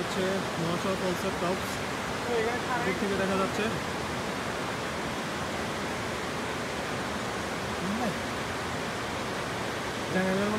হচ্ছে মহাশয় ফলসের টপস দিক থেকে দেখা যাচ্ছে। টাঙ্গাইলের